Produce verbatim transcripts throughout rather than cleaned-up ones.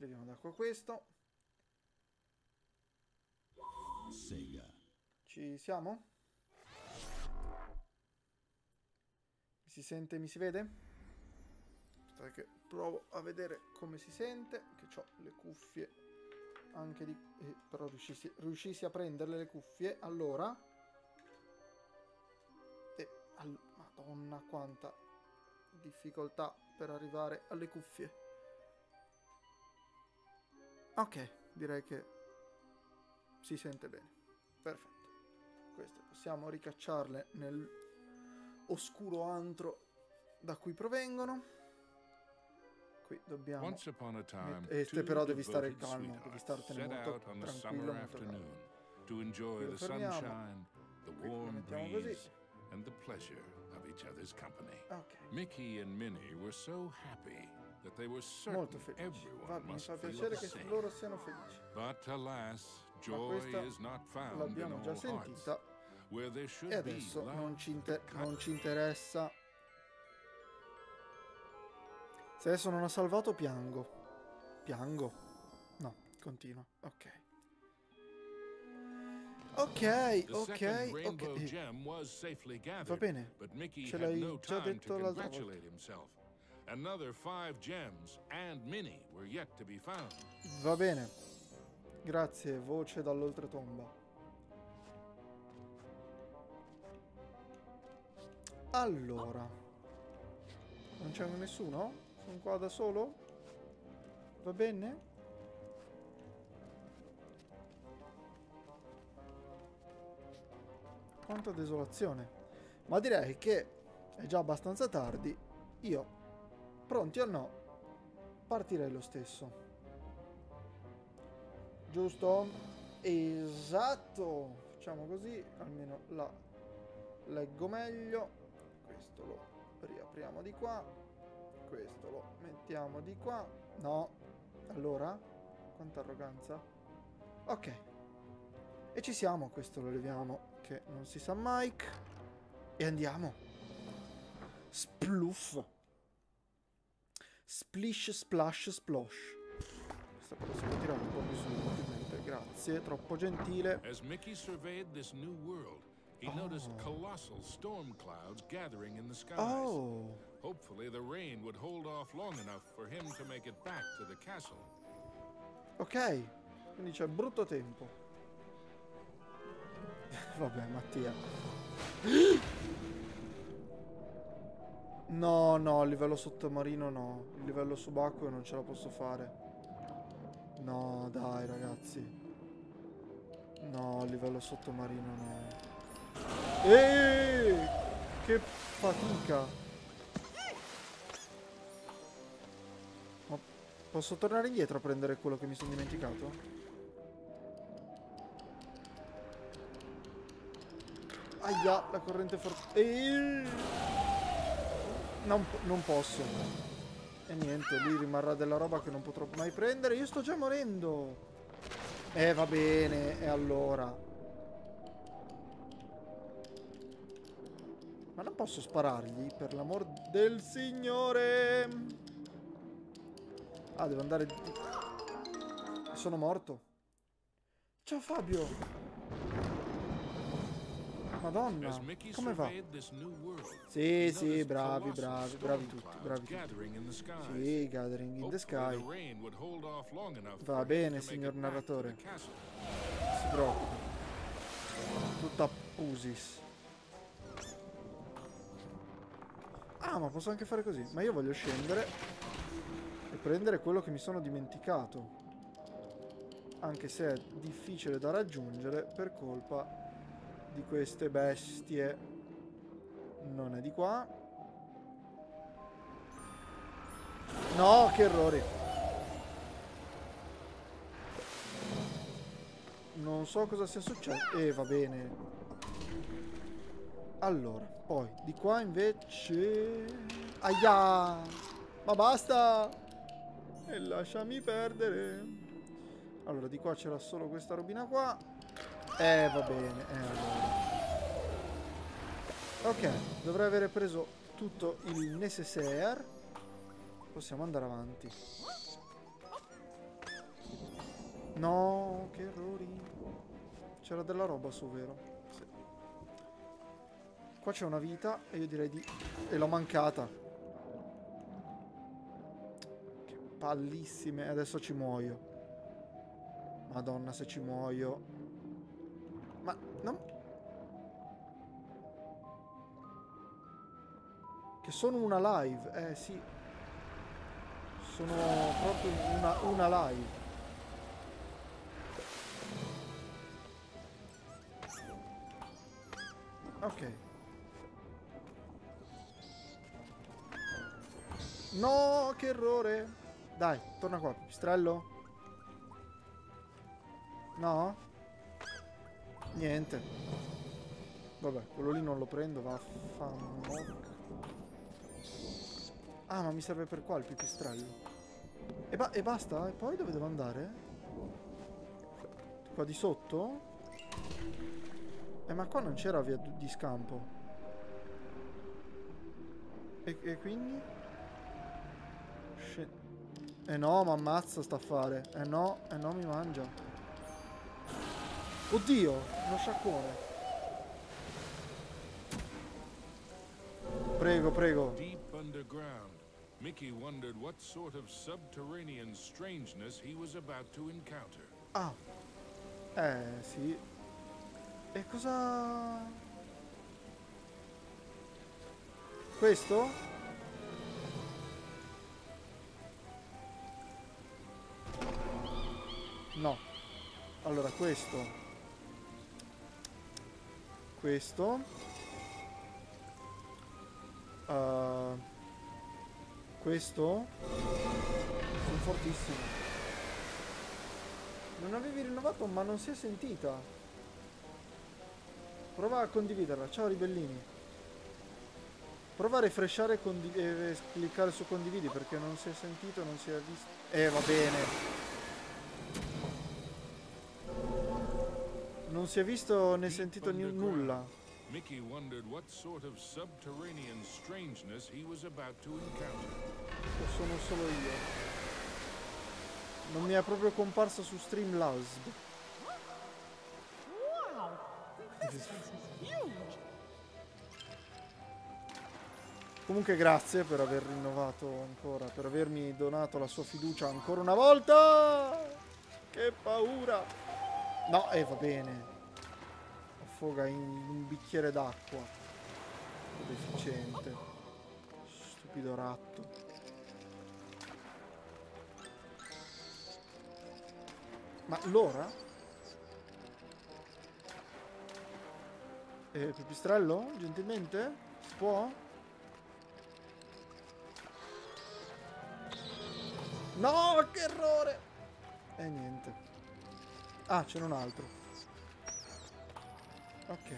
Leviamo da qua questo. Sega. Ci siamo? Mi si sente, mi si vede? Aspetta che provo a vedere come si sente, che ho le cuffie anche di... Eh, però riuscissi, riuscissi a prenderle le cuffie, allora... E, all... Madonna, quanta difficoltà per arrivare alle cuffie. Ok, direi che si sente bene. Perfetto. Queste possiamo ricacciarle nel oscuro antro da cui provengono. Qui dobbiamo... E te però devi stare calmo, devi startene molto tranquillo, molto calmo. Qui lo fermiamo. Qui lo mettiamo così. And the pleasure of each other's company. Ok. Mickey and Minnie were so happy that they were certain Molto felici. Va, everyone mi must fa feel piacere the che same. loro siano felici. But alas, Ma joy questa is not found in l'abbiamo già all hearts, sentita. where there should E be adesso love non ci, to inter- cut. non ci interessa. Se adesso non ha salvato, piango. Piango? No, continua. Ok. Ok, The ok, second rainbow ok. gem was safely gathered, Va bene. but Mickey Ce had l'hai no già time detto to l'altra congratulate volta. himself. Another five gems and Minnie were yet to be found. Va bene. Grazie, voce dall'oltretomba. Allora. Non c'è nessuno? Sono qua da solo? Va bene? Quanta desolazione. Ma direi che è già abbastanza tardi. Io, pronti o no, partirei lo stesso. Giusto? Esatto. Facciamo così, almeno la leggo meglio. Questo lo riapriamo di qua. Questo lo mettiamo di qua. No. Allora? Quanta arroganza. Ok. E ci siamo. Questo lo leviamo, che non si sa mai. E andiamo. Spluff. Splish, splash, splosh. Questa però si può tirare un po' più su, ovviamente. Grazie, troppo gentile. As Mickey surveyed this new world, he Oh. noticed colossal storm clouds gathering in the skies. Oh. Hopefully the rain would hold off long enough for him to make it back to the castle. Ok. Quindi c'è brutto tempo. Vabbè, Mattia. No, no, il livello sottomarino no. Il livello subacqueo non ce la posso fare. No, dai, ragazzi. No, il livello sottomarino no. Eeeh! Che fatica. Ma posso tornare indietro a prendere quello che mi sono dimenticato? Aia, la corrente forte. Eeeh! Non, non posso. E niente, lì rimarrà della roba che non potrò mai prendere. Io sto già morendo. Eh, va bene. E allora? Ma non posso sparargli, per l'amor del Signore. Ah, devo andare... Sono morto. Ciao Fabio. Madonna, As Mickey come va? surveyed this new world, Sì, he sì, noticed bravi, colossal bravi, storm bravi tutti, clouds bravi tutti. gathering in the skies. Sì, gathering in the Hopefully sky. the rain would hold off long enough Va for him bene, to make signor it back to narratore. the castle. Non si preoccupi. Tutta pusis. Ah, ma posso anche fare così. Ma io voglio scendere e prendere quello che mi sono dimenticato. Anche se è difficile da raggiungere per colpa di queste bestie. Non è di qua. No, che errori. Non so cosa sia successo. E eh, va bene. Allora, poi di qua invece... Aia! Ma basta! E lasciami perdere. Allora, di qua c'era solo questa robina qua. Eh, va bene. Eh, allora. Ok, dovrei avere preso tutto il necessaire. Possiamo andare avanti. No, che errori. C'era della roba su, vero? Sì. Qua c'è una vita e io direi di... E l'ho mancata. Che pallissime. Adesso ci muoio. Madonna, se ci muoio. Ma no. Che sono una live. Eh sì. Sono proprio una, una live. Ok. No, che errore. Dai, torna qua, pipistrello. No? Niente. Vabbè, quello lì non lo prendo, vaffanmoc. Ah, ma mi serve per qua il pipistrello. E, ba e basta? E poi dove devo andare? Qua di sotto? Eh, ma qua non c'era via di scampo. E, e quindi? Sc eh no, ma ammazza sta a fare. Eh no, eh no, mi mangia. Oddio, uno sciacquone. Prego, prego. Deep underground, Mickey wondered what sort of subterranean strangeness he was about to encounter. Ah. Eh, sì. E cosa... Questo? No. Allora, questo. Questo. Uh, questo. Sono fortissimo. Non avevi rinnovato, ma non si è sentita. Prova a condividerla. Ciao ribellini. Prova a refreshare e eh, cliccare su condividi perché non si è sentito, non si è visto. Eh, va bene. Non si è visto né sentito nulla. Mickey wondered what sort of subterranean strangeness he was about to encounter. Lo sono solo io. Non mi è proprio comparso su Streamlabs. Wow! This is huge! Comunque grazie per aver rinnovato ancora, per avermi donato la sua fiducia ancora una volta! Che paura! No, eh, va bene. Affoga in un bicchiere d'acqua. Deficiente. Stupido ratto. Ma l'ora? Eh, pipistrello? Gentilmente? Si può? No, che errore! E eh, niente. Ah, c'è un altro. Ok.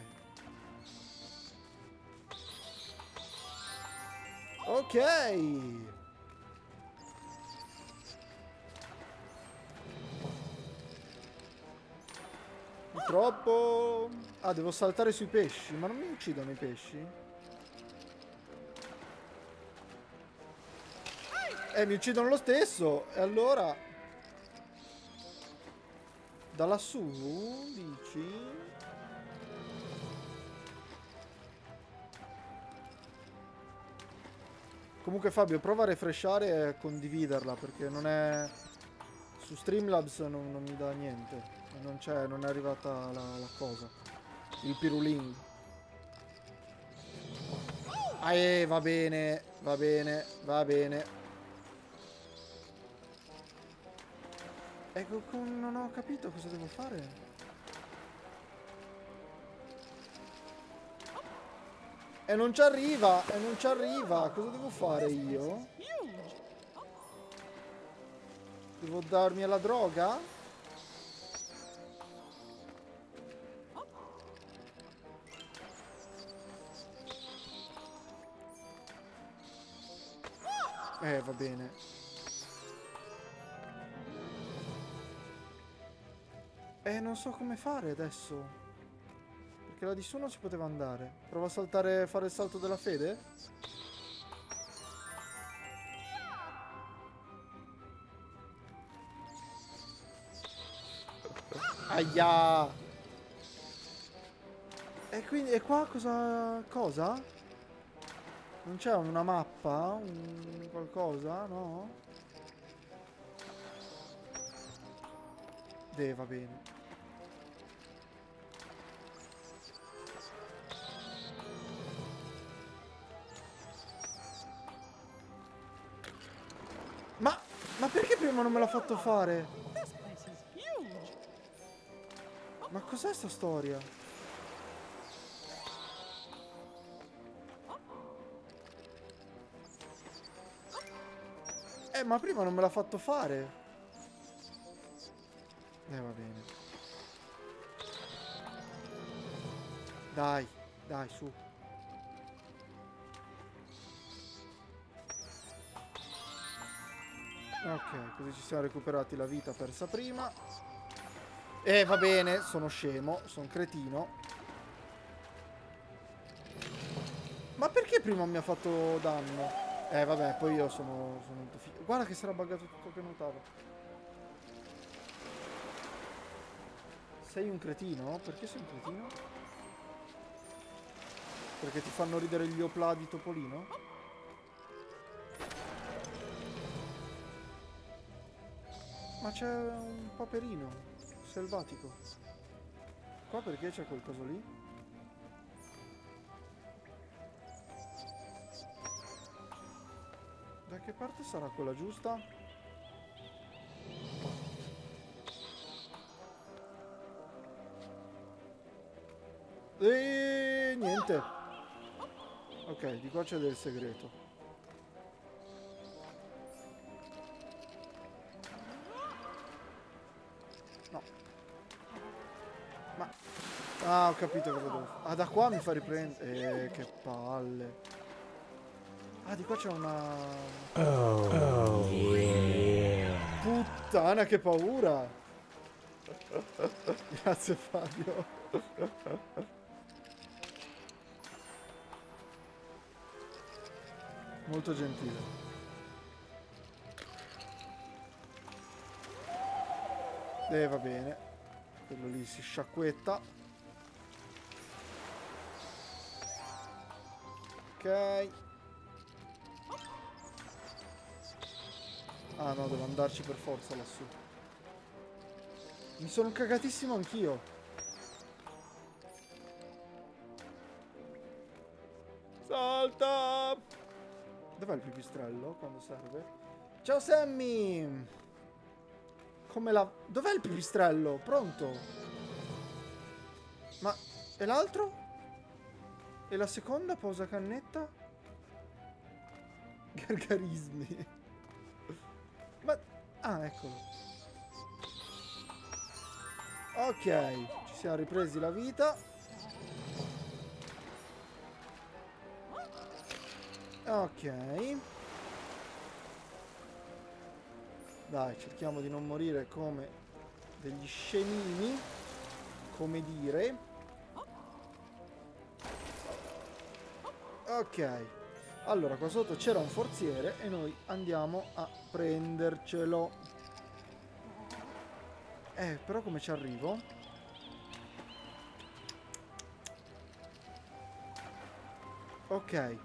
Ok. Purtroppo... Ah, devo saltare sui pesci. Ma non mi uccidono i pesci? Eh, mi uccidono lo stesso. E allora... Da lassù, dici? Comunque Fabio, prova a refreshare e condividerla, perché non è... Su Streamlabs non, non mi dà niente. Non c'è, non è arrivata la, la cosa. Il pirulin. Ah, eh, va bene, va bene, va bene. Ecco, non ho capito cosa devo fare. E non ci arriva, e non ci arriva. Cosa devo fare io? Devo darmi alla droga? Eh, va bene. Eh, non so come fare adesso. Perché là di su non si poteva andare. Prova a saltare, fare il salto della fede? Aia! E quindi, e qua cosa... cosa? Non c'è una mappa? Un qualcosa? No? Eh, va bene. Ma... ma perché prima non me l'ha fatto fare? This place is huge. Ma cos'è sta storia? Eh, ma prima non me l'ha fatto fare. Eh, va bene. Dai, dai, su. Ok, così ci siamo recuperati la vita persa prima. Eh, va bene, sono scemo, sono cretino. Ma perché prima mi ha fatto danno? Eh, vabbè, poi io sono... sono un po' figo. Guarda che sarà buggato tutto che nuotava. Sei un cretino? Perché sei un cretino? Perché ti fanno ridere gli opla di Topolino? Ma c'è un paperino selvatico. Qua perché c'è quel coso lì? Da che parte sarà quella giusta? E niente. Ok, di qua c'è del segreto. No. Ma... ah, ho capito cosa devo fare. Ah, da qua mi fa riprendere. Eh, che palle. Ah, di qua c'è una... Oh, yeah. Puttana, che paura! Grazie, Fabio. Molto gentile. Eh, va bene. Quello lì si sciacquetta. Ok. Ah no, devo andarci per forza lassù. Mi sono cagatissimo anch'io. Salta! Dov'è il pipistrello quando serve? Ciao Sammy! Come la... dov'è il pipistrello? Pronto? Ma... e l'altro? E la seconda posa cannetta? Gargarismi. Ma... ah, eccolo. Ok, ci siamo ripresi la vita. Ok. Dai, cerchiamo di non morire come degli scemini. Come dire. Ok. Allora, qua sotto c'era un forziere e noi andiamo a prendercelo. Eh, però come ci arrivo? Ok.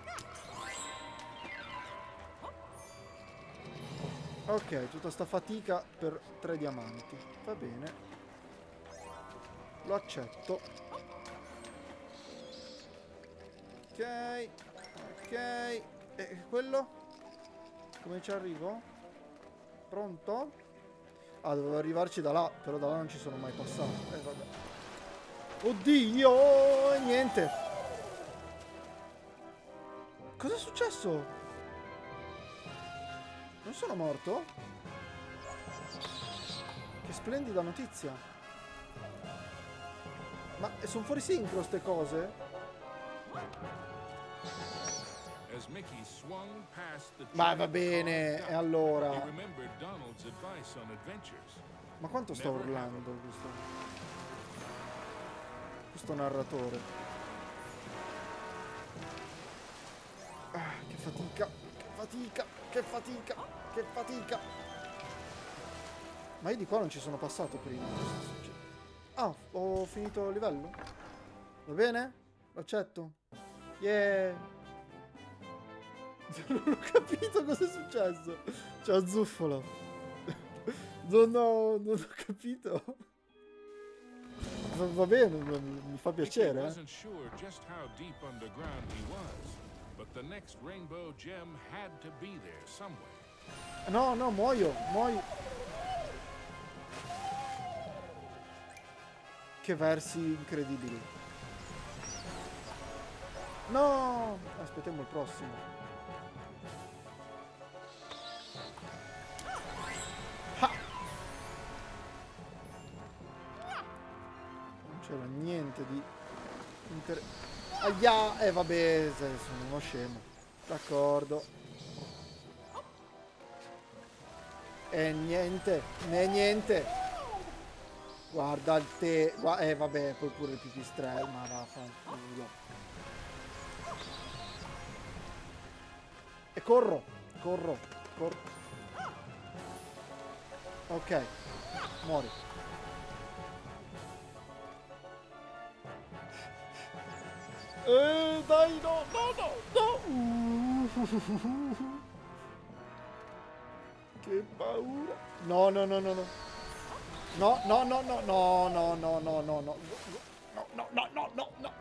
Ok, tutta sta fatica per tre diamanti. Va bene. Lo accetto. Ok. Ok. E quello? Come ci arrivo? Pronto? Ah, dovevo arrivarci da là, però da là non ci sono mai passato. Eh, vabbè. Oddio! Niente. Cos'è successo? Non sono morto? Che splendida notizia. Ma sono fuori sincro ste cose? Ma va bene, e allora? Ma quanto sta urlando questo? Questo narratore? Ah, che fatica, che fatica, che fatica, che fatica. Ma io di qua non ci sono passato prima. Cosa succede? Ah, ho finito il livello? Va bene? Lo accetto? Yeah! Non ho capito cosa è successo. Ciao Zuffolo. Non ho, non ho capito. Va, va bene, mi fa piacere. Mickey wasn't sure just how deep underground he was, but the next rainbow gem had to be there somewhere. No, no, muoio, muoio. Che versi incredibili. No! Aspettiamo il prossimo. Ha! Non c'era niente di inter... Aia! Eh vabbè, sono uno scemo. D'accordo. E niente, né niente. Guarda il te... Eh vabbè, poi pure il pipistrello, ma vaffanculo. E corro, corro, corro. Ok, muori. Eh, dai, no, no, no, no. Che paura. No, no, no, no, no. No, no, no, no, no, no, no, no, no, no, no, no, no, no, no, no.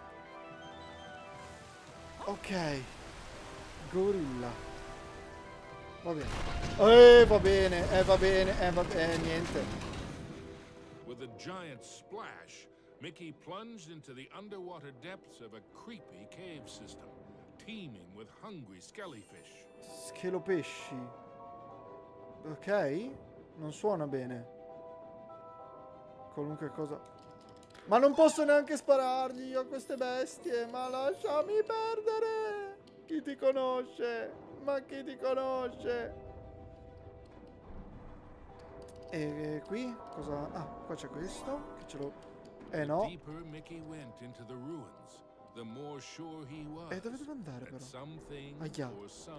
Ok. Gorilla. Va bene. Eh, va bene, eh, va bene, eh, va bene, eh, niente. With a giant splash, Mickey plunged into the underwater depths of a creepy cave system, teeming with hungry skellyfish. Schelopesci. Ok? Non suona bene. Qualunque cosa. Ma non posso neanche sparargli a queste bestie. Ma lasciami perdere. Chi ti conosce? Ma chi ti conosce? E qui cosa? Ah, qua c'è questo. Che ce l'ho. Eh no. E dove devo andare però? Aia.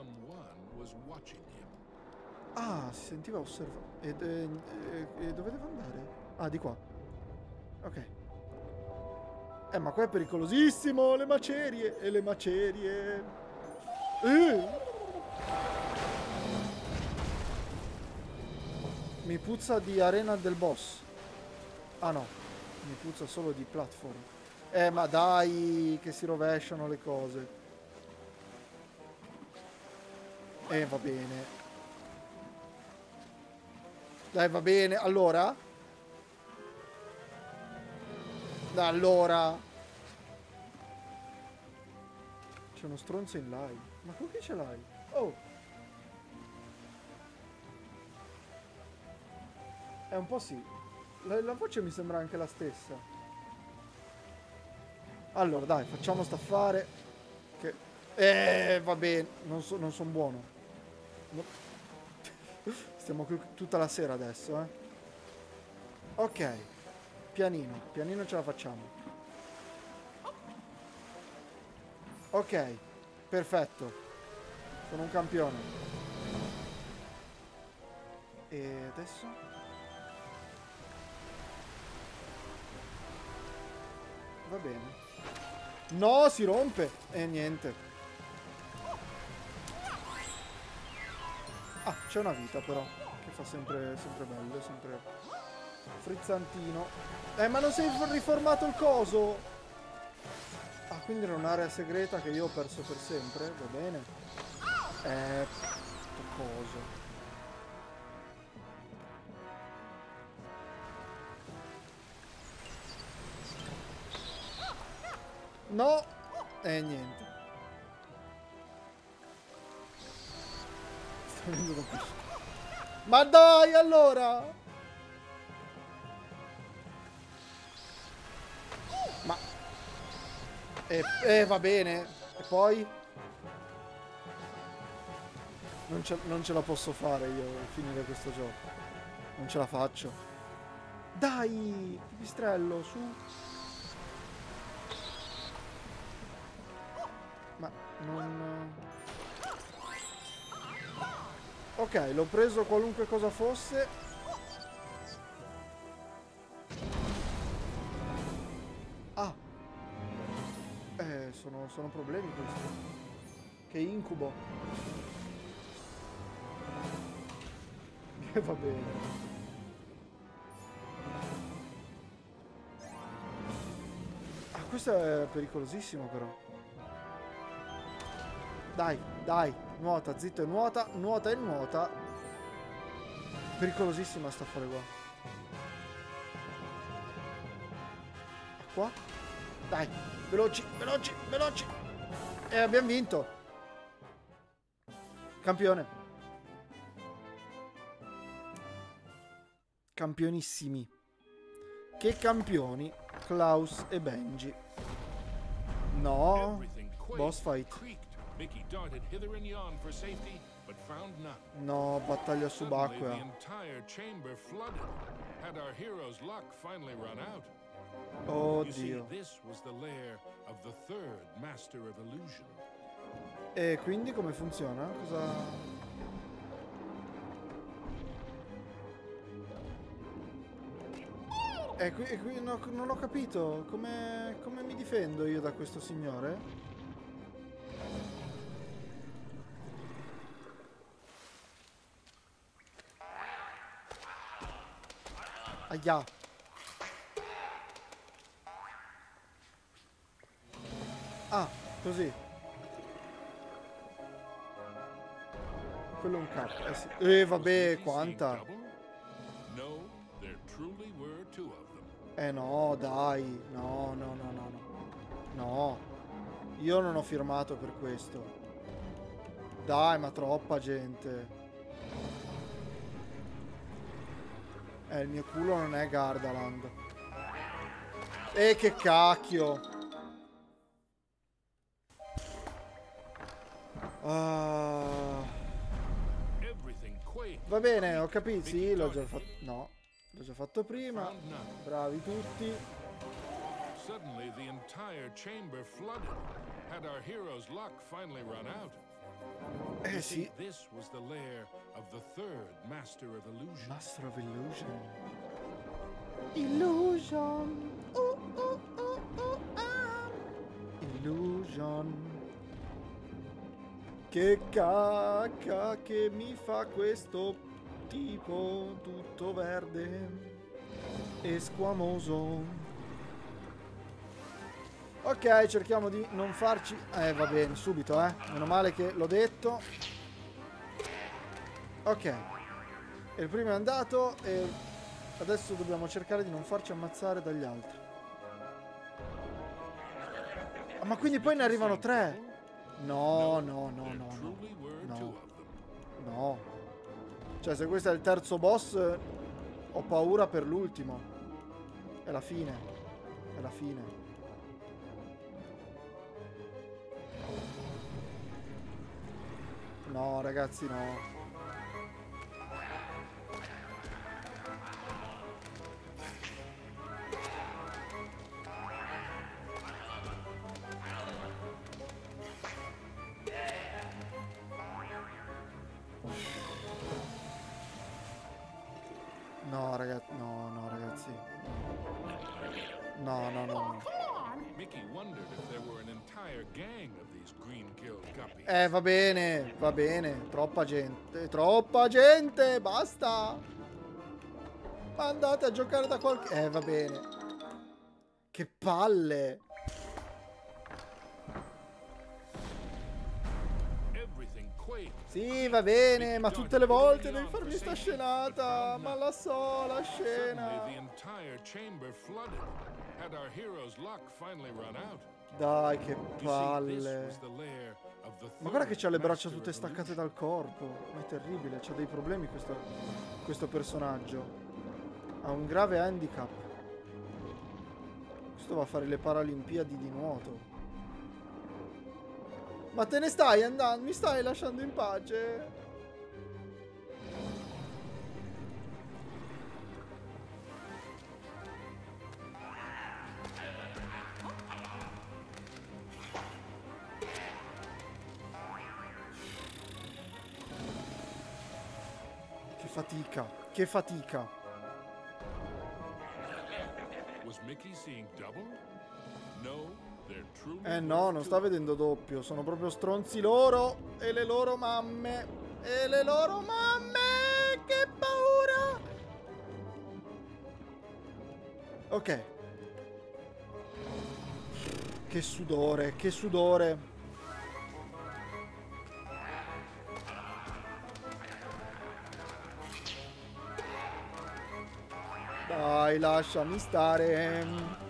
Ah, si sentiva osservato. E, e, e, e dove devo andare? Ah, di qua. Ok. Eh, ma qua è pericolosissimo. Le macerie. E le macerie. Uh. Mi puzza di arena del boss. Ah no. Mi puzza solo di platform. Eh, ma dai, che si rovesciano le cose. Eh, va bene. Dai, va bene. Allora? Allora? C'è uno stronzo in live. Ma con chi ce l'hai? Oh! È un po' sì. La, la voce mi sembra anche la stessa. Allora, dai, facciamo staffare. Che... Eh, va bene. Non, so, non sono buono. No. Stiamo qui tutta la sera adesso, eh. Ok. Pianino. Pianino ce la facciamo. Ok. Perfetto. Sono un campione. E adesso? Va bene. No, si rompe. E niente. Ah, c'è una vita però, che fa sempre, sempre bello, sempre frizzantino. Eh, ma non sei riformato il coso? Ah, quindi era un'area segreta che io ho perso per sempre, va bene. Eh, sto coso. No! Eh, niente. Ma dai, allora! Ma... Eh, eh va bene. E poi? Non ce, non ce la posso fare io a finire questo gioco. Non ce la faccio. Dai! Pipistrello, su. Ma non... Ok, l'ho preso qualunque cosa fosse. sono, sono problemi questi. Che incubo. Che va bene. Ah, questo è pericolosissimo però. Dai, dai, nuota, zitto e nuota, nuota e nuota. Pericolosissima sta affare qua. Qua? Dai, veloci, veloci, veloci. E abbiamo vinto. Campione. Campionissimi. Che campioni, Klaus e Benji. No. Boss fight. Mickey darted hither and yon for safety, but found none. No, battaglia Suddenly, subacquea. the entire chamber flooded. Had our hero's luck finally run out? You see, Oddio. this was the lair of the third master of illusion. E quindi come funziona? Cosa... E qui, e qui no, non ho capito. Come, come mi difendo io da questo signore? Aia. Ah, così. Quello è un capo. Eh, sì. Eh vabbè, quanta. No, there truly were two of them. Eh no, dai. No, no, no, no, no. No. Io non ho firmato per questo. Dai, ma troppa gente. Eh, il mio culo non è Gardaland. E che cacchio. Ah. Va bene, ho capito. Sì, l'ho già fatto. No, l'ho già fatto prima. Bravi tutti. Suddenly the entire chamber flooded. Had our hero's luck finally run out? Eh sì. This was the lair of the third master of illusion. Master of Illusion. Illusion. Oh, oh, oh, oh, ah. Illusion. Che cacca che mi fa questo tipo tutto verde e squamoso. Ok, cerchiamo di non farci... Eh, va bene, subito, eh. Meno male che l'ho detto. Ok. E il primo è andato e adesso dobbiamo cercare di non farci ammazzare dagli altri. Ah, ma quindi poi ne arrivano tre? No, no, no, no, no. No. No. Cioè, se questo è il terzo boss, ho paura per l'ultimo. È la fine. È la fine. No, ragazzi, no. No, ragazzi, no, no, ragazzi. No, no, no, no. Mickey wondered if there were an entire gang of these green-killed guppies. Eh, va bene, va bene. Troppa gente, troppa gente, basta. Andate a giocare da qualche... Eh, va bene. Che palle. Sì, va bene, ma tutte le volte devi farmi sta scenata. Ma la so, la scena. Dai, che palle. Ma guarda che c'ha le braccia tutte staccate dal corpo. Ma è terribile, c'ha dei problemi questo, questo personaggio. Ha un grave handicap. Questo va a fare le Paralimpiadi di nuoto. Ma te ne stai andando? Mi stai lasciando in pace? Che fatica, che fatica. Was Mickey seeing double? No, They're truly Eh no, non sta vedendo doppio. Sono proprio stronzi loro e le loro mamme. E le loro mamme! Che paura! Ok. Che sudore, che sudore. Dai, lasciami stare.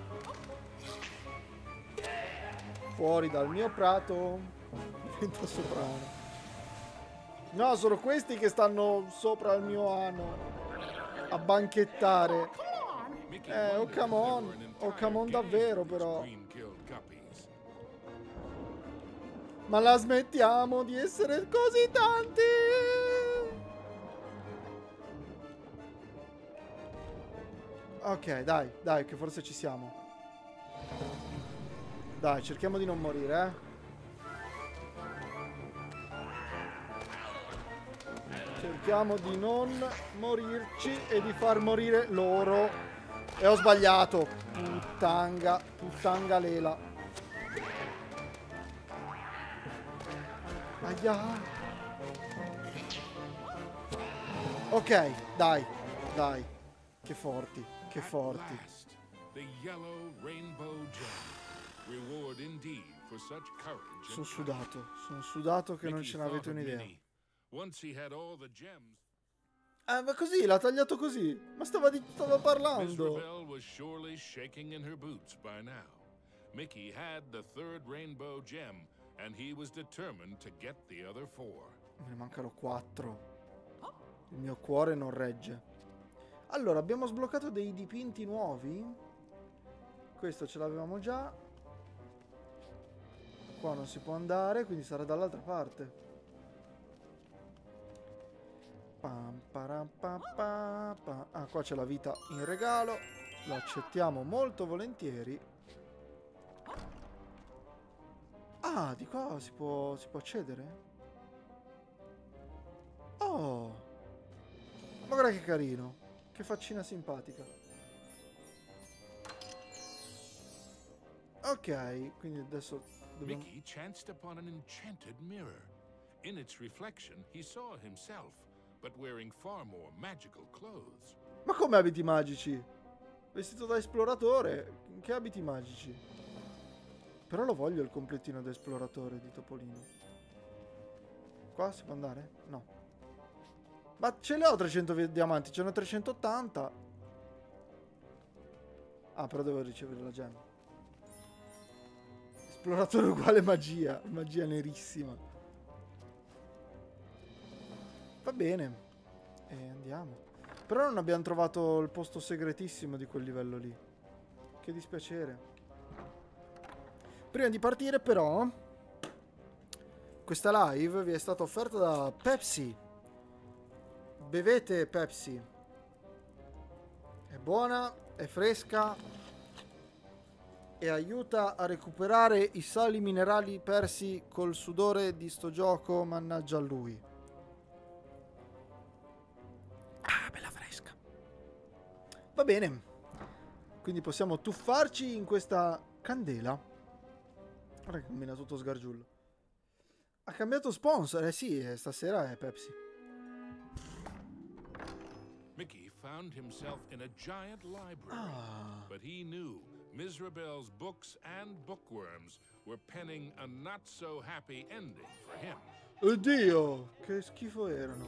Fuori dal mio prato. Diventa soprano. No, sono questi che stanno sopra il mio ano. A banchettare. Eh, oh come on. Oh come on davvero però. Ma la smettiamo di essere così tanti? Ok, dai, dai, che forse ci siamo. Dai, cerchiamo di non morire, eh. Cerchiamo di non morirci e di far morire loro. E ho sbagliato. Puttanga, puttanga lela. Aia. Ok, dai, dai. Che forti, che forti. The yellow rainbow gem. Reward indeed for such courage. Sono sudato, sono sudato che non ce n'avete un'idea. Once he had all the gems. Ah, ma così, l'ha tagliato così. Ma stava, di, stava parlando. Mizrabel was surely shaking in her boots by now. Mickey had the third rainbow gem, and he was determined to get the other four. Me ne mancano quattro. Il mio cuore non regge. Allora, abbiamo sbloccato dei dipinti nuovi. Questo ce l'avevamo già. Qua non si può andare, quindi sarà dall'altra parte. Pam, param, pam, pam, pam. Ah, qua c'è la vita in regalo. Lo accettiamo molto volentieri. Ah, di qua si può, si può accedere? Oh! Ma guarda che carino. Che faccina simpatica. Ok, quindi adesso dobbiamo... Mickey chanced upon an enchanted mirror. In its reflection, he saw himself, but wearing far more magical clothes. Ma come abiti magici? Vestito da esploratore? Che abiti magici? Però lo voglio il completino da esploratore di Topolino. Qua si può andare? No. Ma ce le ho trecento diamanti, ce ne ho trecentottanta. Ah, però devo ricevere la gemma. Esploratore uguale magia. Magia nerissima. Va bene. E andiamo. Però non abbiamo trovato il posto segretissimo di quel livello lì. Che dispiacere. Prima di partire però, questa live vi è stata offerta da Pepsi. Bevete Pepsi. È buona, è fresca e aiuta a recuperare i sali minerali persi col sudore di sto gioco, mannaggia a lui. Ah, bella fresca. Va bene. Quindi possiamo tuffarci in questa candela. Guarda che combina tutto sgargiullo. Ha cambiato sponsor, eh sì, stasera è Pepsi. Mickey found himself in a giant library, Ah. but he knew Mizrabel's books and bookworms were penning a not-so-happy ending for him. Oddio, che schifo erano.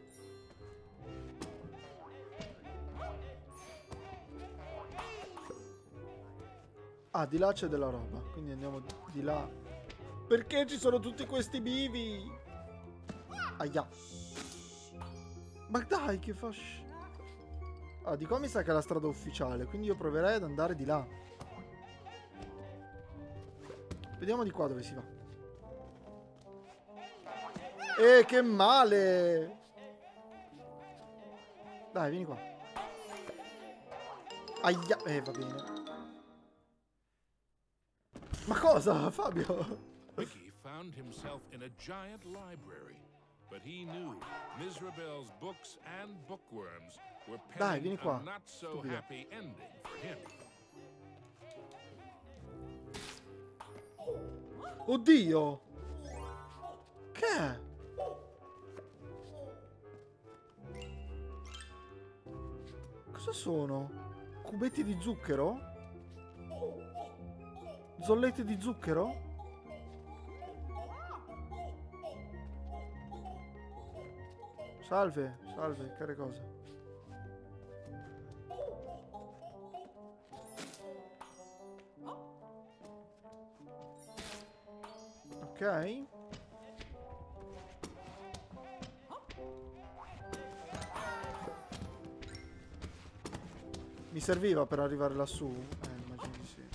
Ah, di là c'è della roba, quindi andiamo di là. Perché ci sono tutti questi bivi? Aia. Ma dai, che fa... Ah, di qua mi sa che è la strada ufficiale, quindi io proverei ad andare di là. Vediamo di qua dove si va. Eh, che male! Dai, vieni qua. Aia, eh, va bene. Ma cosa, Fabio? Mickey found himself in a giant library, but he knew Mizrabel's books and bookworms were Dai, vieni penning qua. a not-so-happy ending for him. Oddio! Che è? Cosa sono? Cubetti di zucchero? Zollette di zucchero? Salve, salve, care cosa. Ok. Mi serviva per arrivare lassù? Eh, immagino di sì.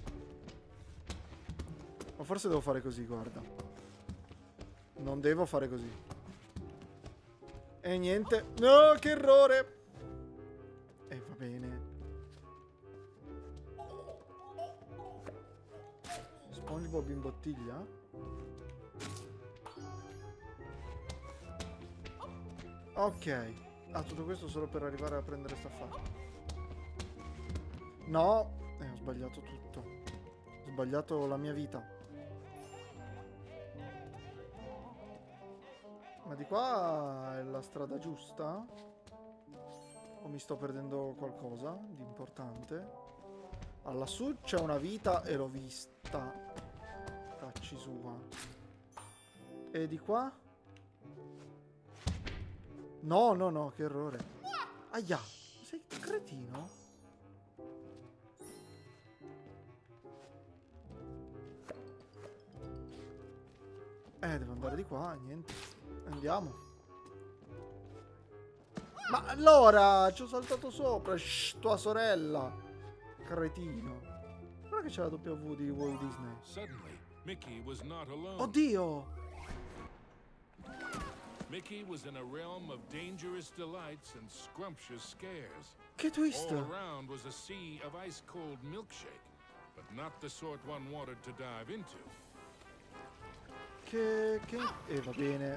Ma forse devo fare così, guarda. Non devo fare così. E niente. No, che errore! E eh, va bene. SpongeBob in bottiglia? Ok. Ah, tutto questo solo per arrivare a prendere staffato. No, eh, ho sbagliato tutto. Ho sbagliato la mia vita. Ma di qua è la strada giusta? O mi sto perdendo qualcosa di importante? Ah, lassù c'è una vita e l'ho vista. Cacci sua. E di qua? No, no, no, che errore. Aia, sei cretino? Eh, devo andare di qua, niente. Andiamo. Ma allora, ci ho saltato sopra. Shh, tua sorella. Cretino. Guarda che c'è la W di Walt Disney. Suddenly, Mickey was not alone. Oddio! Mickey was in a realm of dangerous delights and scrumptious scares. Che twist! All around was a sea of ice-cold milkshake, but not the sort one wanted to dive into. Che... che... E eh, va bene.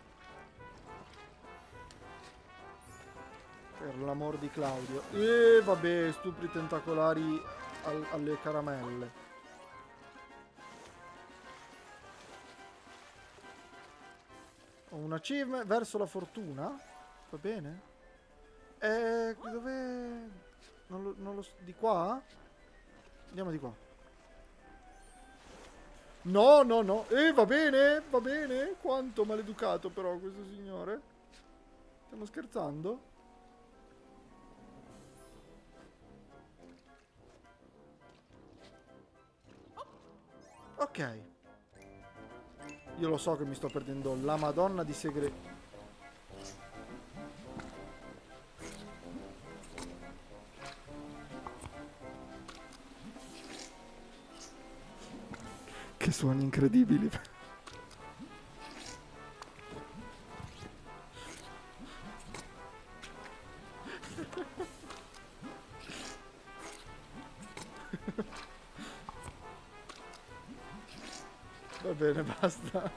Per l'amor di Claudio. E eh, vabbè, stupri tentacolari al, alle caramelle. Ho un achievement verso la fortuna. Va bene. E dove... Non lo, non lo... Di qua? Andiamo di qua. No, no, no. Eh, va bene, va bene. Quanto maleducato però questo signore. Stiamo scherzando? Ok. Io lo so che mi sto perdendo la Madonna di segreti. Che suoni incredibili. Va bene, basta.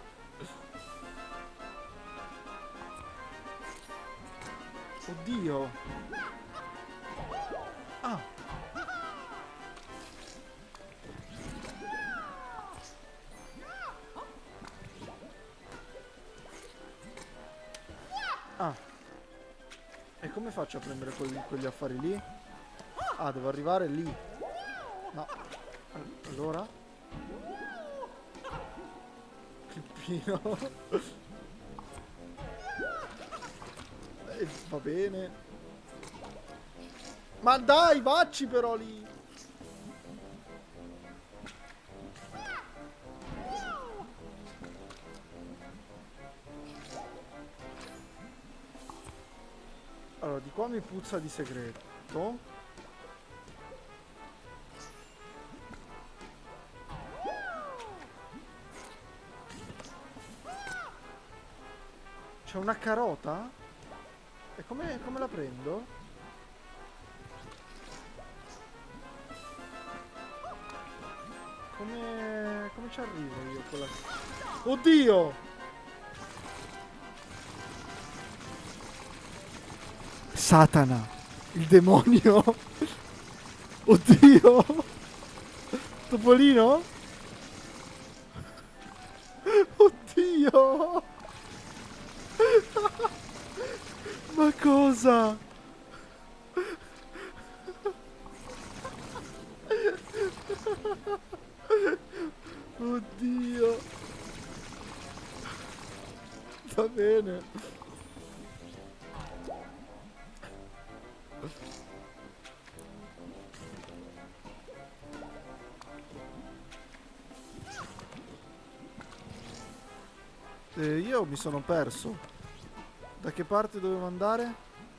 Oddio. Ah. Ah. E come faccio a prendere quegli, quegli affari lì? Ah, devo arrivare lì. No. Allora? Clippino. Eh, va bene. Ma dai, vacci però lì. Allora, di qua mi puzza di segreto. C'è una carota? E come, come la prendo? Come... come ci arrivo io con la... Oddio! Satana! Il demonio! Oddio! Topolino? Oddio! Ma cosa? Oddio! Va bene. Eh, io mi sono perso. Da che parte dovevo andare?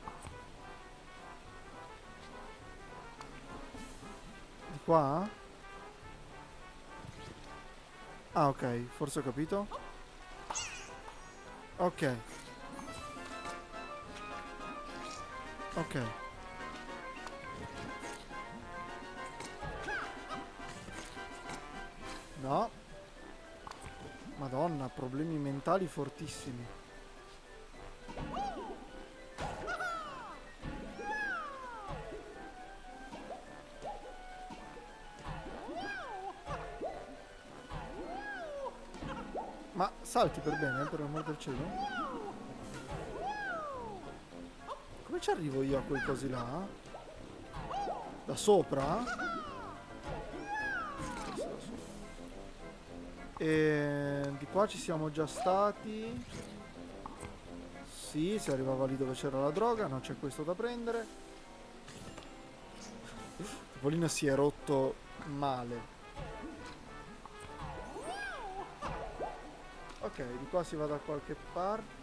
Di qua? Ah, ok, forse ho capito. Ok. Ok. No. Madonna, problemi mentali fortissimi. Ma salti per bene, per l'amor del cielo? Come ci arrivo io a quei cosi là? Da sopra? E di qua ci siamo già stati. Sì, si arrivava lì dove c'era la droga. Non c'è questo da prendere. Topolino si è rotto male. Ok, di qua si va da qualche parte.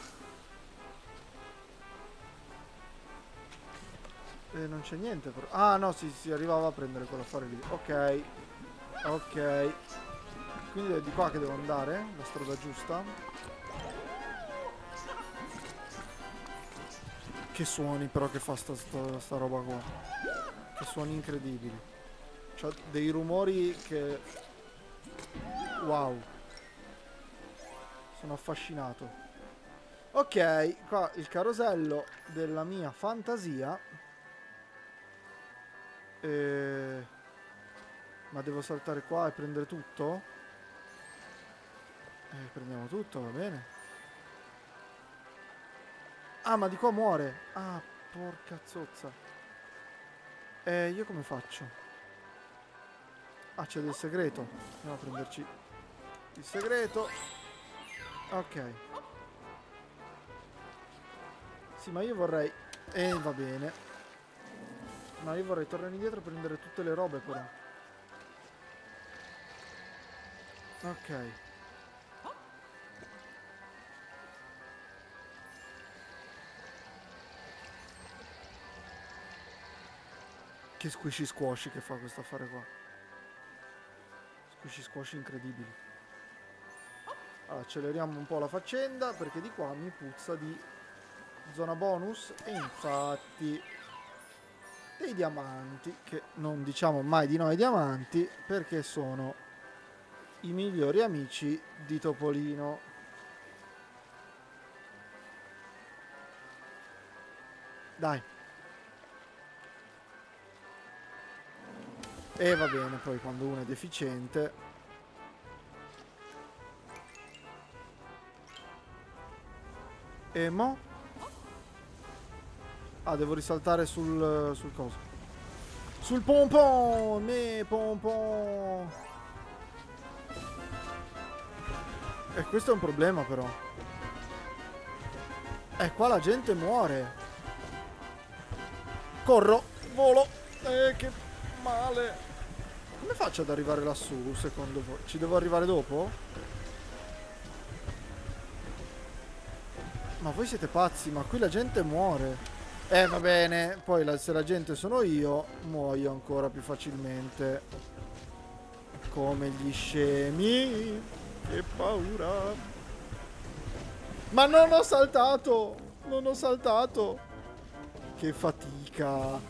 E non c'è niente però. Ah no, si, si arrivava a prendere quell'affare lì. Ok. Ok. Quindi è di qua che devo andare? La strada giusta? Che suoni però che fa sta, sta, sta roba qua. Che suoni incredibili. C'ha dei rumori che... Wow. Sono affascinato. Ok, qua il carosello della mia fantasia. E... Ma devo saltare qua e prendere tutto? Eh, prendiamo tutto, va bene. Ah, ma di qua muore. Ah, porca zozza. Eh, io come faccio? Ah, c'è del segreto. Andiamo a prenderci il segreto. Ok. Sì, ma io vorrei... Eh, va bene. Ma io vorrei tornare indietro e prendere tutte le robe, però. Ok. Che squishy squash che fa questo affare qua. Squishy squash incredibili. Allora, acceleriamo un po' la faccenda perché di qua mi puzza di zona bonus. E infatti dei diamanti, che non diciamo mai di no ai diamanti perché sono i migliori amici di Topolino. Dai. E va bene, poi quando uno è deficiente... E mo? Ah, devo risaltare sul... sul coso. Sul pompon! Me pompon! E questo è un problema però. Eh, qua la gente muore. Corro! Volo! Eh, che male! Come faccio ad arrivare lassù, secondo voi? Ci devo arrivare dopo? Ma voi siete pazzi, ma qui la gente muore. Eh, va bene. Poi la, se la gente sono io, muoio ancora più facilmente. Come gli scemi. Che paura. Ma non ho saltato! Non ho saltato! Che fatica.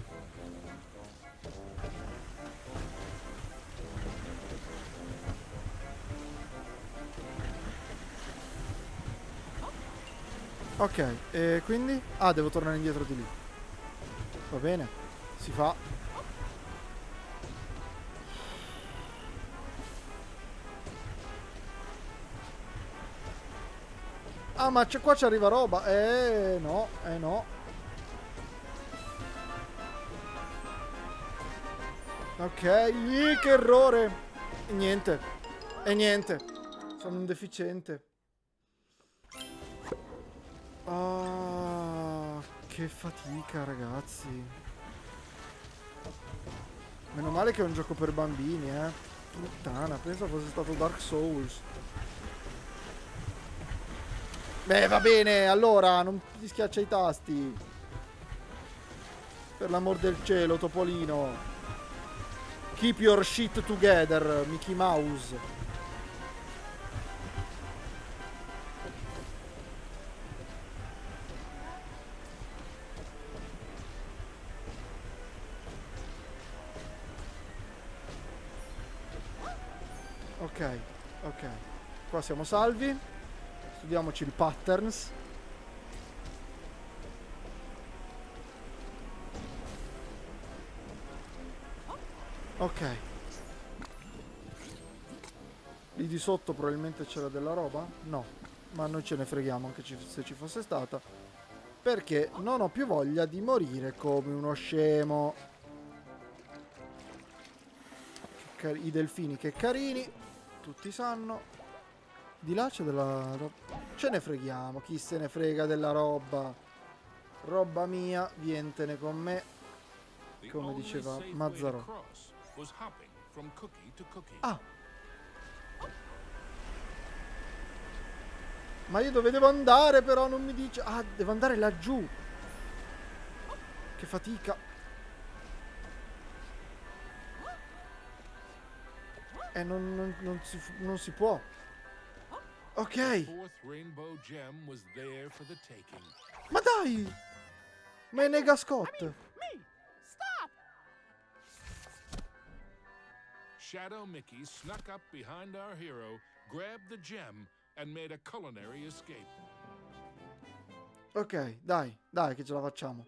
Ok, e quindi? Ah, devo tornare indietro di lì. Va bene, si fa. Ah, ma c'è, qua ci arriva roba. Eh, no, eh no. Ok, che errore. E niente. E niente. Sono un deficiente. Ah, che fatica, ragazzi. Meno male che è un gioco per bambini, eh. Puttana, penso fosse stato Dark Souls. Beh, va bene, allora, non ti schiaccia i tasti. Per l'amor del cielo, Topolino. Keep your shit together, Mickey Mouse. Ok, ok. Qua siamo salvi. Studiamoci il patterns. Ok. Lì di sotto probabilmente c'era della roba? No. Ma noi ce ne freghiamo anche ci- se ci fosse stata. Perché non ho più voglia di morire come uno scemo. Che car- I delfini che carini. Tutti sanno. Di là c'è della roba. Ce ne freghiamo. Chi se ne frega della roba? Roba mia, vientene con me. Come diceva Mazzarò. Ah! Ma io dove devo andare però non mi dice... Ah, devo andare laggiù. Che fatica. Eh, non, non, non, si, non si può. Ok. Ma dai! Ma è Nega Scott. Me! Stop! Shadow Mickey snuck up behind our hero, grabbed the gem, and made a culinary escape. Ok, dai, dai che ce la facciamo.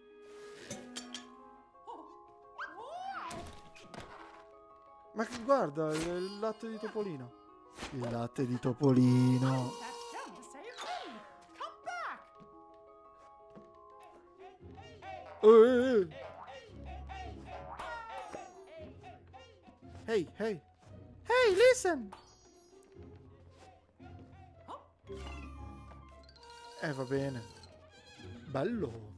Ma che guarda, il, il latte di Topolino. Il latte di Topolino. That gem to save me! Come back! Eh, eh, eh. Hey, hey. Hey, listen! Eh, va bene. Bello.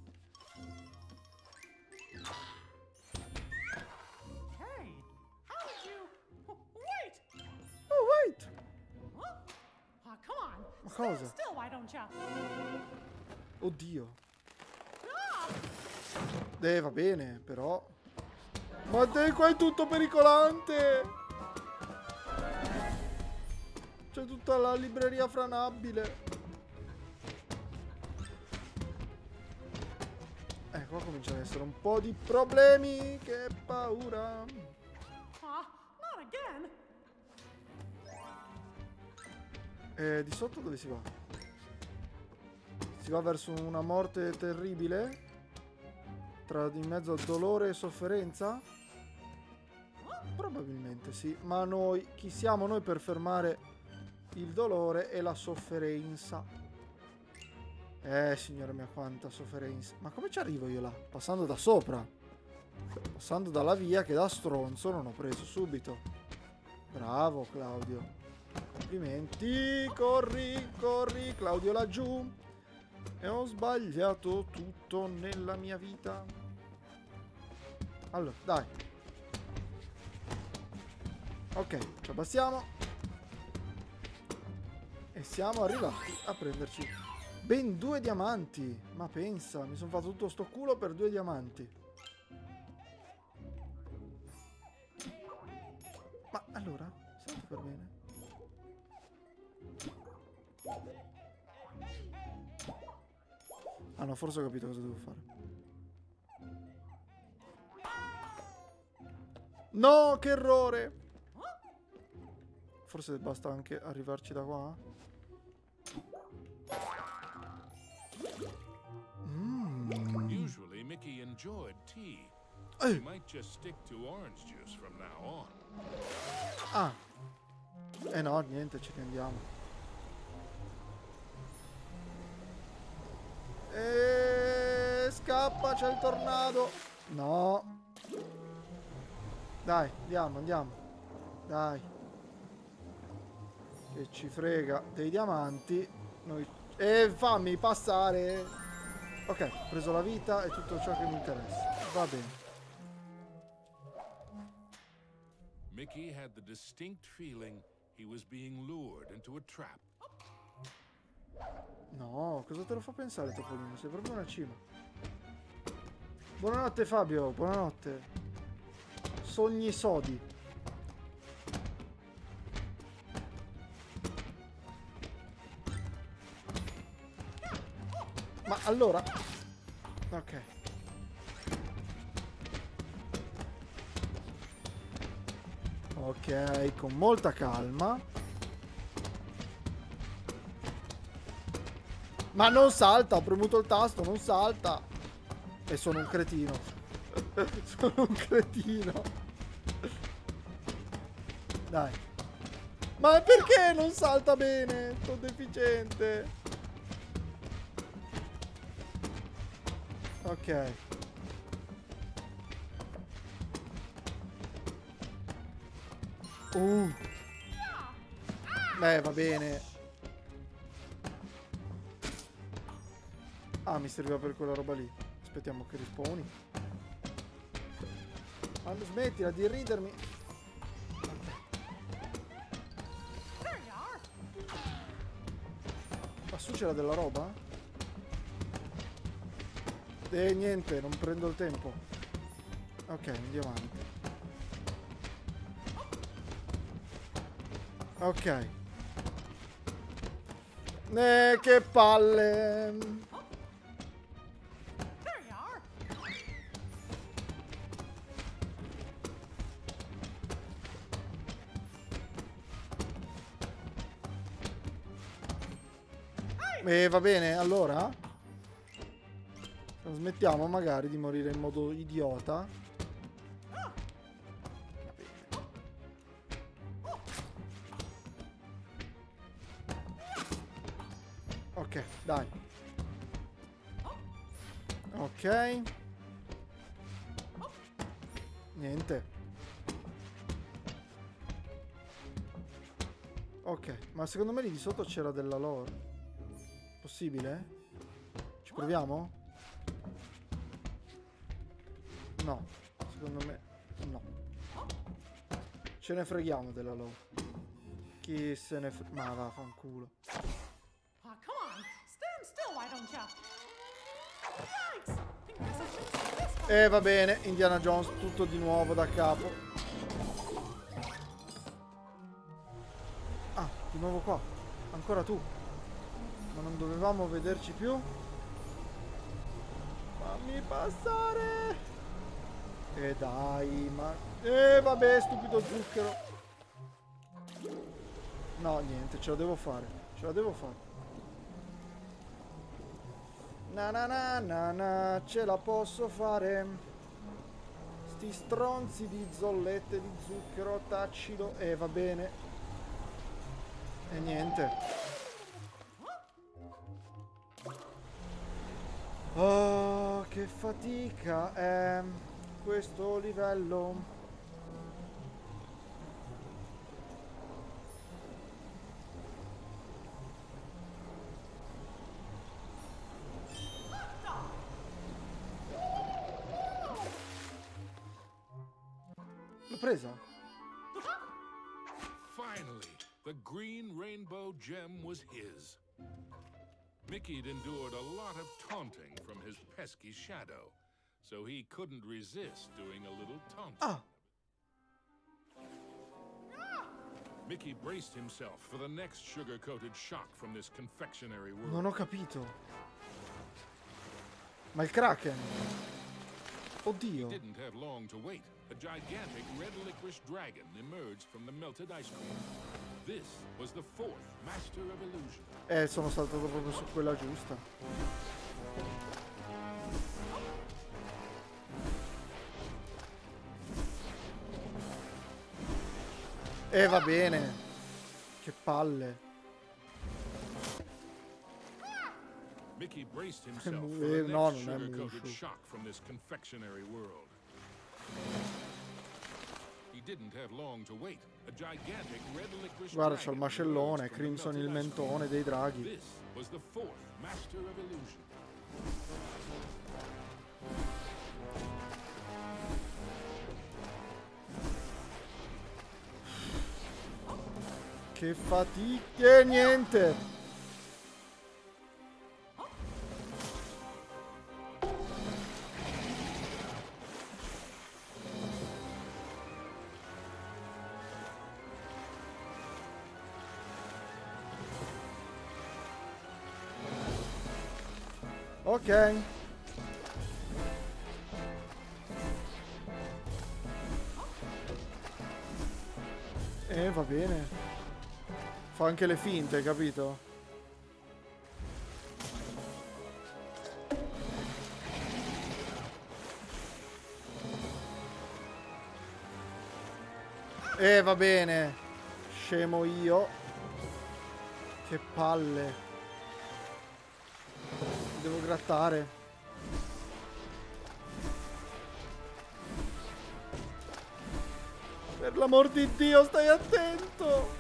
Hey, how did you... Wait! Oh, wait! Huh? Oh, come on. Ma Stand cosa? still, why don't you? Oddio. Ah! Eh, va bene, però... Ma te qua è tutto pericolante! C'è tutta la libreria franabile. Eh, qua cominciano ad essere un po' di problemi. Che paura. Ah, not again. Eh, di sotto dove si va? Si va verso una morte terribile? Tra in mezzo a dolore e sofferenza? Probabilmente sì. Ma noi, chi siamo noi per fermare il dolore e la sofferenza? Eh, signora mia, quanta sofferenza. Ma come ci arrivo io là? Passando da sopra. Passando dalla via che da stronzo non ho preso subito. Bravo, Claudio. Complimenti. Corri, corri, Claudio laggiù. E ho sbagliato tutto nella mia vita. Allora, dai. Ok, ci abbassiamo. E siamo arrivati a prenderci ben due diamanti. Ma pensa, mi sono fatto tutto sto culo per due diamanti. Ma allora, senti per bene. Ah no, forse ho capito cosa devo fare. No, che errore! Forse basta anche arrivarci da qua. Mm. Usually, Mickey enjoyed tea. Eh. He might just stick to orange juice from now on. Ah. Eh no, niente, ce ne andiamo. scappa, c'è il tornado. No. Dai, andiamo, andiamo. Dai. Che ci frega dei diamanti. Noi... E fammi passare. Ok, ho preso la vita e tutto ciò che mi interessa. Va bene. Mickey had the distinct feeling he was being lured into a trap. No, cosa te lo fa pensare, Topolino? Sei proprio una cima. Buonanotte Fabio, buonanotte. Sogni sodi. Ma allora... Ok. Ok, con molta calma. Ma non salta, ho premuto il tasto, non salta. E sono un cretino. Sono un cretino. Dai. Ma perché non salta bene? Sono deficiente. Ok. Uh. Beh, va bene. Ah, mi serviva per quella roba lì. Aspettiamo che rispawni. Ma smettila di ridermi. Lassù c'era della roba? E niente, non prendo il tempo. Ok, andiamo avanti. Ok. Eh, che palle. E eh, va bene, allora smettiamo magari di morire in modo idiota. Va bene. Ok, dai. Ok. Niente. Ok, ma secondo me lì di sotto c'era della lore. Possibile? Ci proviamo? No, secondo me no. Ce ne freghiamo della lore. Chi se ne frega? Ma vaffanculo. Oh, come on. Stand still, why don't ya? Yikes. Think guess I should say this one. E va bene, Indiana Jones, tutto di nuovo da capo. Ah, di nuovo qua. Ancora tu. Ma non dovevamo vederci più? Fammi passare! E dai, ma... Eh, vabbè, stupido zucchero. No, niente, ce la devo fare. Ce la devo fare. Na na na na na, ce la posso fare. Sti stronzi di zollette di zucchero, taccilo. E va bene. E niente. Oh, che fatica è questo livello. L'ho presa? Finally, the green rainbow gem was his. Mickey'd endured a lot of taunting from his pesky shadow, so he couldn't resist doing a little taunting. Ah. Mickey braced himself for the next sugar-coated shock from this confectionery world. Non ho capito. Ma il Kraken. Oddio. He didn't have long to wait. A gigantic red licorice dragon emerged from the melted ice cream. This was the fourth Master of Illusion. Eh, sono saltato proprio su quella giusta. E eh, va bene. Che palle. Mickey Mickey braced himself Mu- for the eh, no, next non è sugar-coated Mushu. shock from this confectionery world. He didn't have long to wait. A gigantic red licorice Guarda, c'ho il dragon mascellone, emerged from the Crimson il melted ice cream. mentone dei draghi. This was the fourth Master of Illusion. Che fatiche, niente. Ok. Eh, va bene. Fa anche le finte, capito? Eh, va bene. Scemo io. Che palle. Devo grattare. Per l'amor di Dio, stai attento.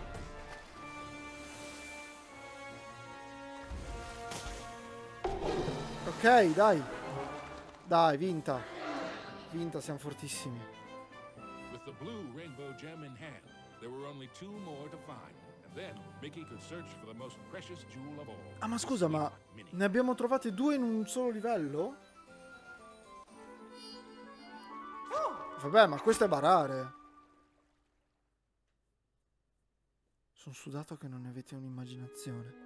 Ok, dai. Dai, vinta. Vinta, siamo fortissimi. With the blue rainbow gem in hand, there were only two more to find. And then Mickey could search for the most precious jewel of all. Ah, ma scusa, ma ne abbiamo trovate due in un solo livello? Vabbè, ma questo è barare. Sono sudato che non ne avete un'immaginazione.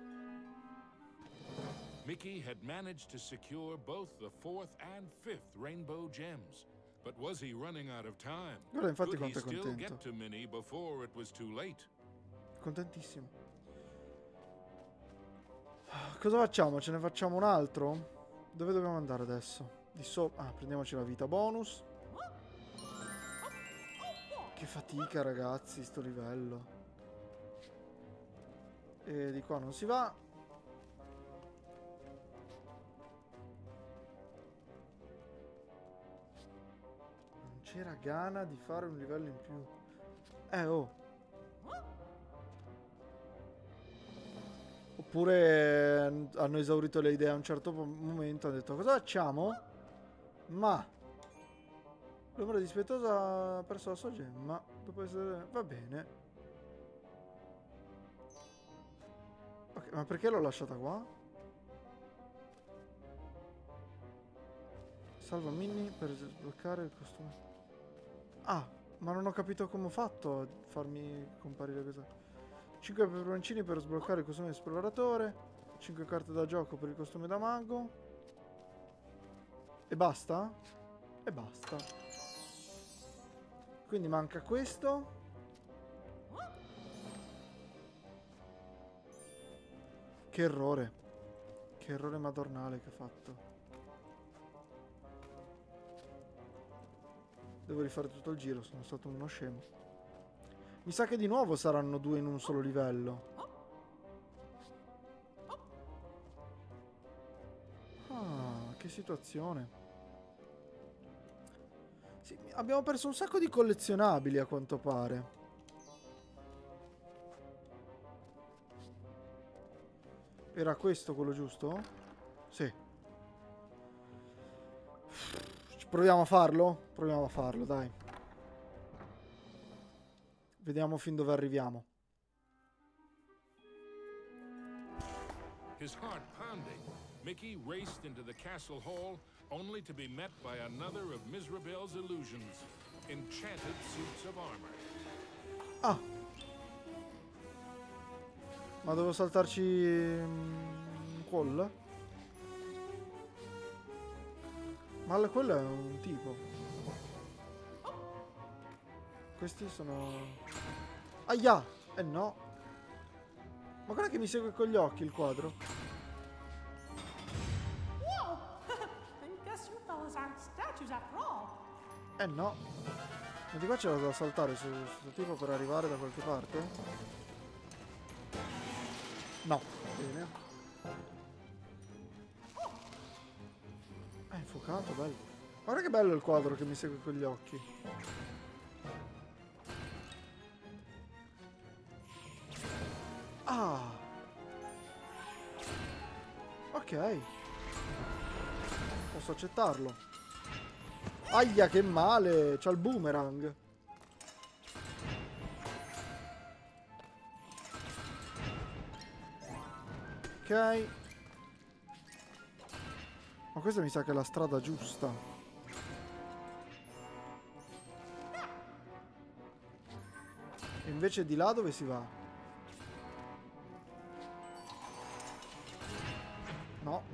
Mickey had managed to secure both the fourth and fifth rainbow gems. But was he running out of time? Guarda, infatti, Could he quanto è still contento. get to Minnie before it was too late? Contentissimo. Cosa facciamo? Ce ne facciamo un altro? Dove dobbiamo andare adesso? Di sopra. Ah, prendiamoci la vita bonus. Che fatica, ragazzi, sto livello. E di qua non si va. Non c'era gana di fare un livello in più. Eh, oh. Oppure hanno esaurito le idee a un certo momento, hanno detto cosa facciamo? Ma l'ombra dispettosa ha perso la sua gemma. Dopo essere... Va bene. Ok, ma perché l'ho lasciata qua? Salva Minnie per sbloccare il costume. Ah, ma non ho capito come ho fatto a farmi comparire questa. cinque peperoncini per sbloccare il costume di esploratore. cinque carte da gioco per il costume da mago. E basta? E basta. Quindi manca questo. Che errore. Che errore madornale che ho fatto. Devo rifare tutto il giro, sono stato uno scemo. Mi sa che di nuovo saranno due in un solo livello. Ah, che situazione. Sì, abbiamo perso un sacco di collezionabili a quanto pare. Era questo quello giusto? Sì. Proviamo a farlo? Proviamo a farlo, dai. Vediamo fin dove arriviamo. His heart pounding, Mickey raced into the castle hall only to be met by another of Mizrabel's illusions, enchanted suits of armor. Ah. Ma devo saltarci un quall? Ma la- quello è un tipo. Questi sono... Aia! Eh no! Ma guarda che mi segue con gli occhi il quadro. Whoa! I guess you fellas aren't statues after all. Eh no! Ma di qua c'era da saltare su questo tipo per arrivare da qualche parte? No. Bene. invocato, bello. Guarda che bello il quadro che mi segue con gli occhi. Ah. Ok. Posso accettarlo. Aia, che male. C'ha il boomerang. Ok. Ma questa mi sa che è la strada giusta. E invece di là dove si va? No.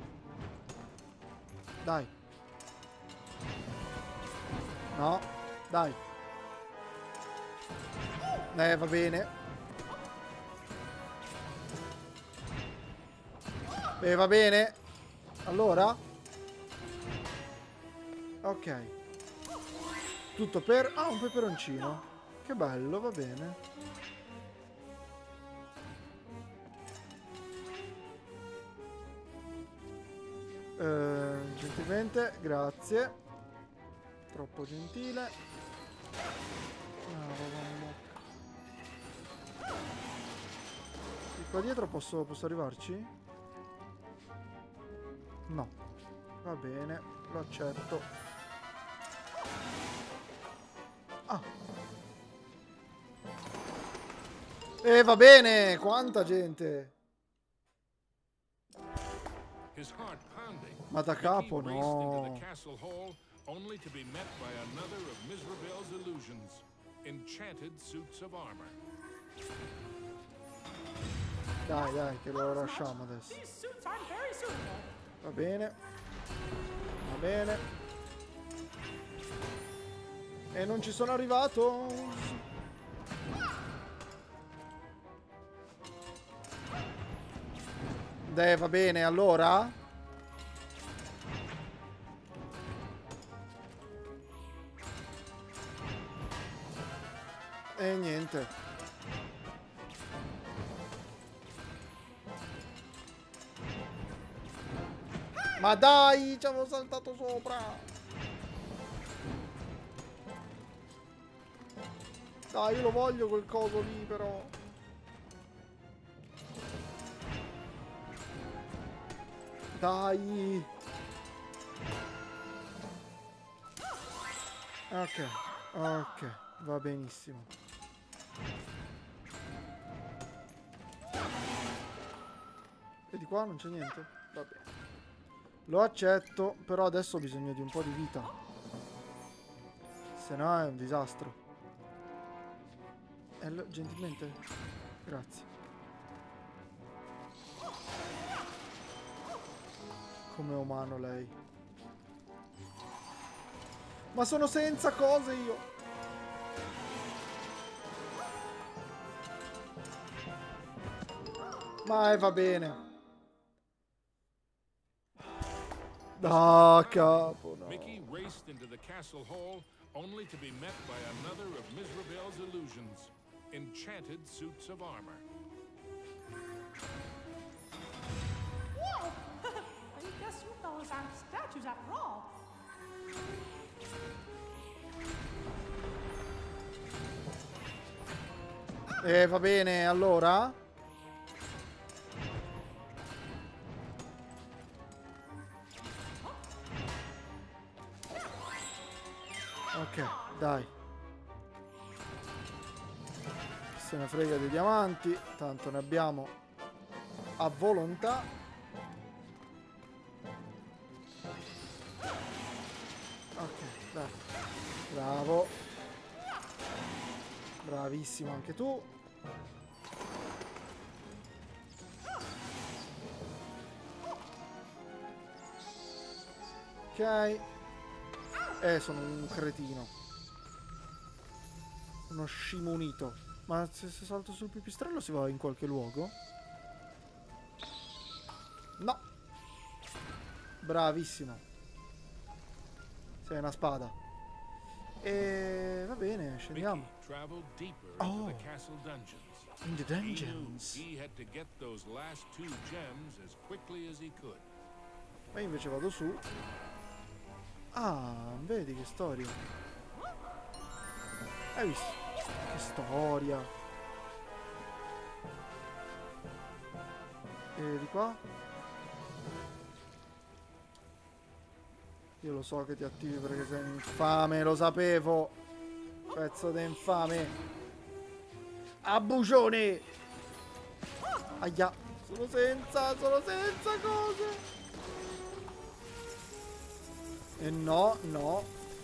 Dai. No. Dai. Eh, va bene. Eh, va bene. Allora? Ok. Tutto per... Ah, un peperoncino. Che bello, va bene. Eh, gentilmente, grazie. Troppo gentile. Ah, qua dietro posso, posso arrivarci? No. Va bene, lo accetto. Ah. E va bene, quanta gente. Ma da capo no. Only to be met by another of Mizrabel's illusions, enchanted suits of armor. Dai, dai, che lo lasciamo adesso. These suits aren't very suitable. Va bene. Va bene. E non ci sono arrivato. Dai, va bene, allora? E niente. Ma dai, ci avevo saltato sopra. Dai, io lo voglio quel coso lì, però. Dai. Ok, ok, va benissimo. E di qua non c'è niente? Va bene. Lo accetto, però adesso ho bisogno di un po' di vita. Se no è un disastro. E lo, gentilmente? Grazie. Come umano lei. Ma sono senza cose io. Ma eh, va bene. Ah, capo, no. Mickey raced into the castle hall only to be met by another of Mizrabel's illusions, enchanted suits of armor. Whoa! I guess you fellas aren't statues after all. Eh, va bene, allora? Ok, dai. Se ne frega dei diamanti, tanto ne abbiamo a volontà. Ok, dai. Bravo. Bravissimo anche tu. Ok. Eh, sono un cretino. Uno scimunito. Ma se, se salto sul pipistrello si va in qualche luogo? No. Bravissimo. Sei una spada. E va bene, scendiamo. Oh. In the dungeons. Ma io invece vado su. Ah, vedi che storia. Hai visto? Che storia. E di qua? Io lo so che ti attivi perché sei un infame, lo sapevo. Pezzo di infame. Abbugione! Aia, sono senza, sono senza cose. E no, no.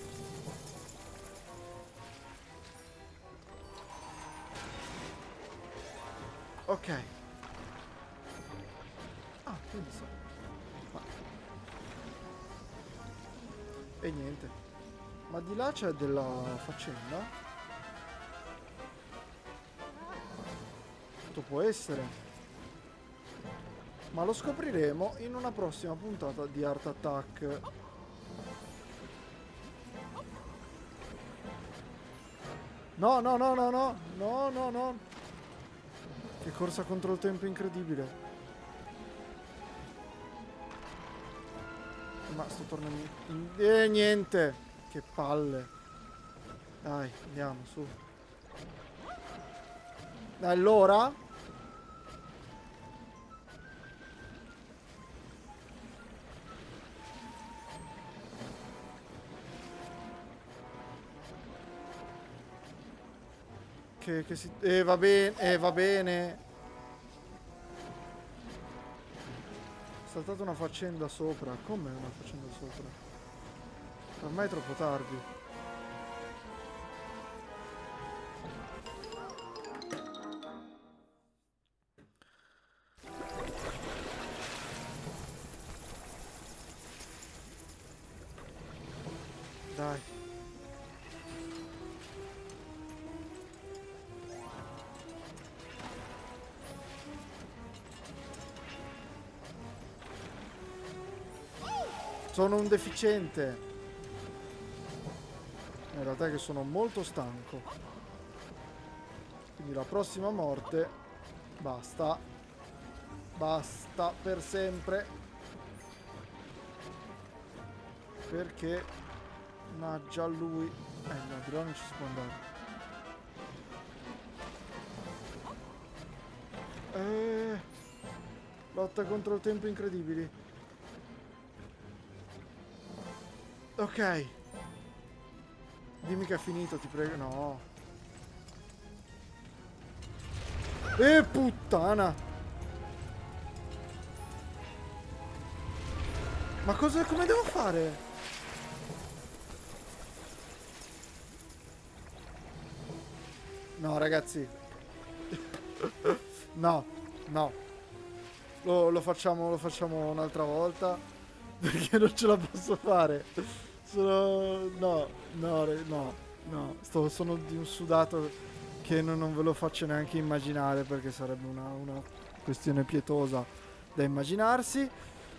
Ok. Ah, quindi so. Ma... E niente. Ma di là c'è della faccenda? Tutto può essere. Ma lo scopriremo in una prossima puntata di Art Attack. No, no, no, no, no. No, no, no. Che corsa contro il tempo incredibile. Ma sto tornando in... E niente. Che palle. Dai, andiamo, su. Allora... Che, che si... Eh, va bene, eh, va bene. È saltata una faccenda sopra. Com'è una faccenda sopra? Ormai è troppo tardi. Dai. Sono un deficiente. In realtà è che sono molto stanco. Quindi la prossima morte. Basta. Basta per sempre. Perché naggia lui. Eh no, di là non ci si può andare. Eh, lotta contro il tempo incredibili. Ok. Dimmi che è finito, ti prego. No. E puttana. Ma cosa, come devo fare? No, ragazzi. No, no. Lo, lo facciamo, lo facciamo un'altra volta. Perché non ce la posso fare. Sono... No, no, no, no. Sto, sono di un sudato che non, non ve lo faccio neanche immaginare, perché sarebbe una, una questione pietosa da immaginarsi.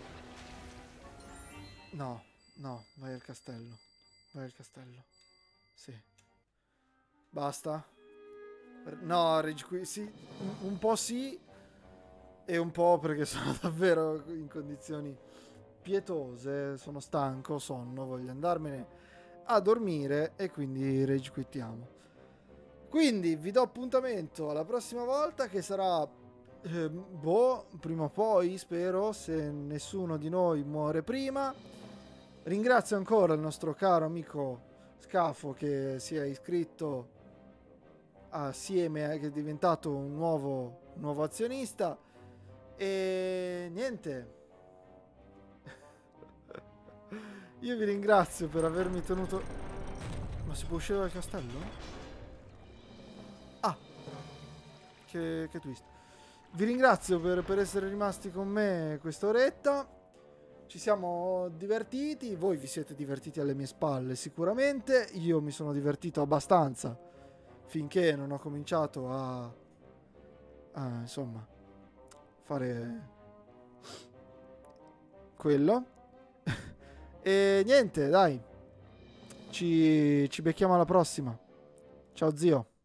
No, no, vai al castello. Vai al castello. Sì. Basta? No, Rage Quit, sì. Un, un po' sì. E un po' perché sono davvero in condizioni pietose, sono stanco, ho sonno, voglio andarmene a dormire e quindi rage quittiamo. Quindi vi do appuntamento alla prossima volta, che sarà eh, boh, prima o poi, spero, se nessuno di noi muore prima. Ringrazio ancora il nostro caro amico Scafo che si è iscritto assieme, che è diventato un nuovo, un nuovo azionista. E niente. Io vi ringrazio per avermi tenuto... Ma si può uscire dal castello? Ah! Che, che twist. Vi ringrazio per, per essere rimasti con me quest'oretta. Ci siamo divertiti. Voi vi siete divertiti alle mie spalle sicuramente. Io mi sono divertito abbastanza finché non ho cominciato a... a insomma... fare... quello. E niente, dai. Ci, ci becchiamo alla prossima. Ciao zio.